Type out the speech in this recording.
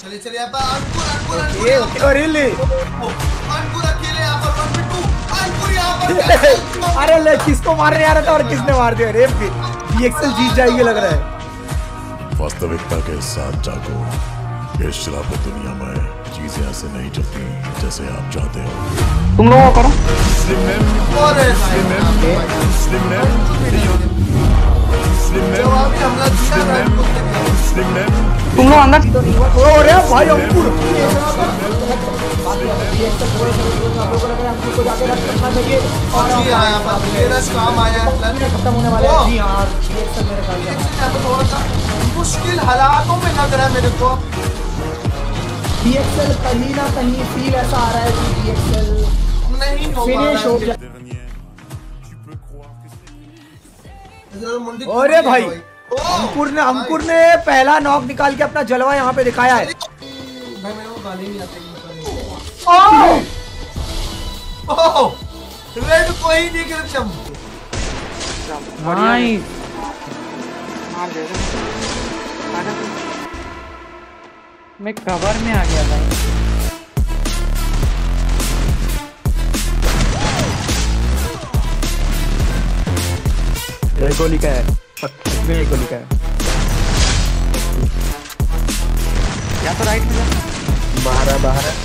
चलिए चलिए यहाँ पर अंकुर अकेले यहाँ पर 1v2 अंकुर यहाँ पर अरे ले किसको मारने आ रहा था और किसने मार दिया? अरे डीएक्सएल जीत जाएगी लग रहा है। वास्तविकता के साथ जागो। इस शराबत दुनिया में चीजें ऐसे नहीं चलती जैसे आप चाहते हो। तुम लोग करो। तुम लोग अंदर भाई अंकुर खत्म होने वाले मुश्किल हालातों में लग रहा है मेरे को। डीएक्सएल कहीं ना कहीं फील ऐसा आ रहा है कि डीएक्सएल नहीं फिनिश हो गया। और अरे भाई अंकुर ने पहला नॉक निकाल के अपना जलवा यहाँ पे दिखाया है। भाई मेरे को गाली नहीं आती। रेड कोई नहीं गिरचम भाई मैं कवर में आ गया भाई। एक गोली का है, एक गोली का है। या तो राइट में बाहर है।